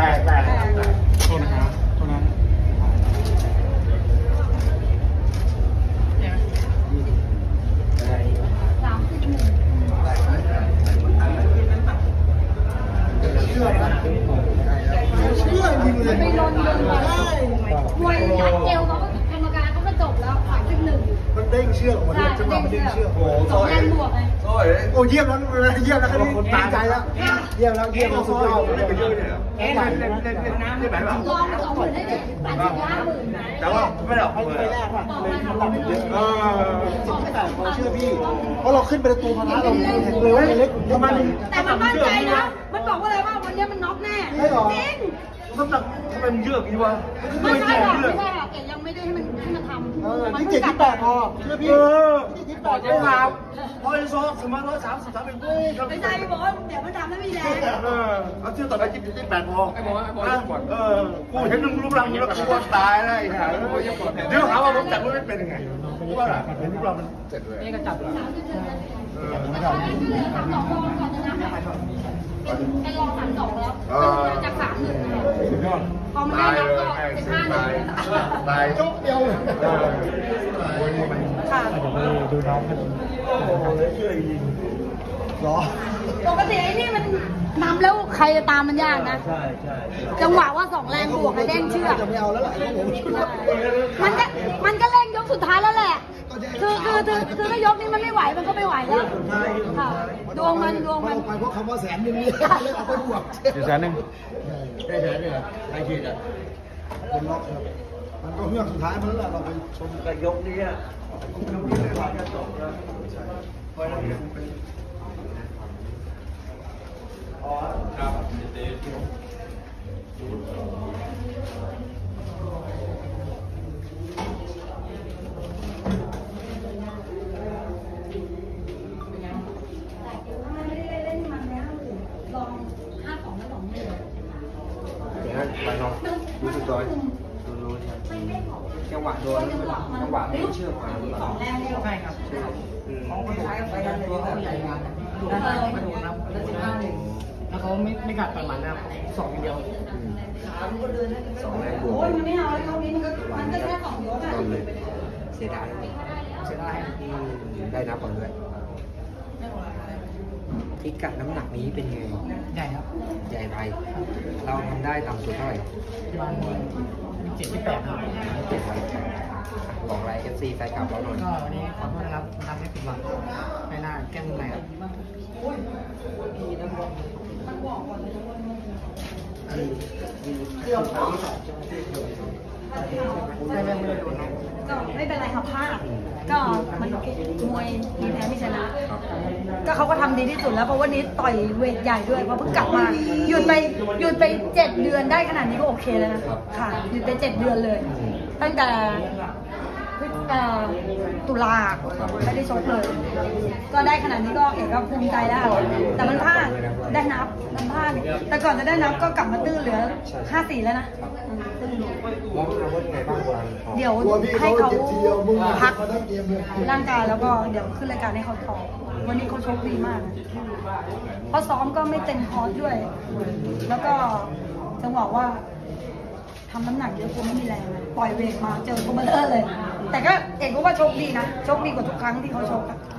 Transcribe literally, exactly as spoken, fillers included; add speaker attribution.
Speaker 1: แต่แต่โทษนะครับโทษนะ
Speaker 2: สามสิบหนึ่ง
Speaker 3: เชื่อนะเชื่อจริงเลย
Speaker 2: ไปลนลนมามวยยัดเอวเขากรรมการเขาก็จบแล้วสามสิบหนึ่ง
Speaker 3: มันเด้งเชือกออกมาจังหวะมันเด้งเชือกโอ้โห
Speaker 2: สองแรงบวกเลย
Speaker 3: โอ้เยี่ยมแล้วเยี่ยมแล้วครับคนตายใจแล้วเยี่ยมแล้วเยี่ยมแล้วสุดยอดเลยไปเยอะเลยเอ๊ะเล่นเล่นเล่นเล่นน้ำได้ไหมล่ะ
Speaker 2: ลองสองหมื่นได้เลยแปดสิบห้าหมื่น
Speaker 1: แต่ว่าไม่ได้ออกเลย
Speaker 3: แรกว่ะเลยทำหลังเยอะเออจริงแต่พอเชื่อพี่เพราะเราขึ้นไปประตูพนัสเราเห็นเลยว่าเล็กประมาณนึง
Speaker 2: แต่มันมั่นใจนะ มันบอกว่าอะไรว่าวันนี้มันน็อกแน่จริง
Speaker 1: น้ำหนักทำไมมันเยอะอย่างนี้วะ
Speaker 2: ไม่ใช่ค่ะไม่ใช่ค่ะเก๋ยังไม่ได้ให้มันให้มันทำ
Speaker 3: เออที่เจ็ดที่แปดพอเชื่อพี่ที่ที่แปด
Speaker 1: ไม่ครับพอจะซ้อมสมัยร้อยสามสิบสามเป็นกู้
Speaker 2: ไม่ใช่บอกว่าเดี๋ยวมันทำไม่มีแรง
Speaker 1: เออเอาเชื่อต่อไปที่ที่แปดพอไอ้บอกไอ้บอกก่อนเออกูเห็นมึงรูปร่างนี้แล้วกูว่าตายแล้วไอ้ห่าเดี๋ยวหาว่าผมจับไม่เป็นยังไงกูว่าเป็นรูปร่างมันเสร็จเลยนี่ก็จับเลย
Speaker 2: สามสิบเจ็ดเออไม่ได้สามสองก่อนจะนะเป็นรองสามสองแล้วจากสามหนึ่งพอมันได้นับก็เป็นห้าหนึ่ง
Speaker 1: ตายจุ๊บเดียวเลย
Speaker 2: ค่ะ
Speaker 3: ดูน้องกันโอ้โหเชื่อจริงหรอ
Speaker 2: ปกติไอ้นี่มันนำแล้วใครจะตามมันยากนะ
Speaker 3: ใช่ใช่
Speaker 2: จังหวะว่าสองแรงบวกกับเด้งเชือก
Speaker 3: จะไม่เอาแล้วแหละผม
Speaker 2: มันก็มันก็เล่นยกสุดท้ายแล้วแหละ คือคือคือคือถ้ายกนี้มันไม่ไหวมันก็ไม่ไหวแล้วค่ะดวงมันดวงมัน
Speaker 3: ไปเพราะคำว่าแสนนึงนี่เลยเอาไปบวก
Speaker 1: แสนหนึ่ง
Speaker 3: ได้แสนเนี่ยไอ้ขีดอ่ะเป็นล็อกครับมันก็เฮือกสุดท้ายมันแล้วเราไปชมกระยกนี้อ่ะยกนี้เลยว่าจะจบแล้วพอเราเป็นอ๋อครับ
Speaker 1: ไปลองรู้สึกตัวรู้จังหวะโดนจังหวะไม่เชื่อมาหรือเปล่าใช่ครับเขาคล้ายกับไปดันตัวเขาใหญ่งานดูมาดูนะแล้วเขาไม่ไม่กัดต่อยหมัดนะครับสองเดียวสองแรงบวก
Speaker 2: โอ้ยมันไม่เอาแล้วเขานี้มันก็มันก็แค่สองยกอะ
Speaker 1: เสียดายเสียดายได้นับก่อนด้วยพิกัดน้ำหนักนี้เป็นไงใหญ่ครับใหญ่ไปเราทำได้ต่ำสุดเท่าไหร่ประมาณเจ็ดที่แปดครับเจ็ดวันบอกอะไรเอฟซีแฟนคลับเราหน่อยก็วันนี้ขอโทษนะครับทำให้ผิดหวังไม่น่าแก้มือใหม่ครับ
Speaker 2: ก็ไม่เป็นไรครับพลาดก็มันมวยมีแพ้ไม่ชนะก็เขาก็ทำดีที่สุดแล้วเพราะวันนี้ต่อยเวทใหญ่ด้วยเพราะเพิ่งกลับมาหยุดไปหยุดไปเจ็ดเดือนได้ขนาดนี้ก็โอเคแล้วนะค่ะหยุดไปเจ็ดเดือนเลยตั้งแต่ตุลาไม่ได้ชกเลยก็ได้ขนาดนี้ก็เอกก็ภูมิใจแล้วแต่มันพลาดได้นับมันพลาดแต่ก่อนจะได้นับก็กลับมาตื้อเหลือห้าสี่แล้วนะเดี๋ยวให้เขาพักร่างกายแล้วก็เดี๋ยวขึ้นรายการให้เขาต่อวันนี้เขาชกดีมากเพราะซ้อมก็ไม่เต็มคอร์สด้วยแล้วก็จะบอกว่าทำน้ำหนักเยอะกว่าไม่มีแรงปล่อยเวทมาเจอโคเบอร์เลยแต่ก็เอกก็ว่าโชคดีนะโชคดีกว่าทุกครั้งที่เขาชก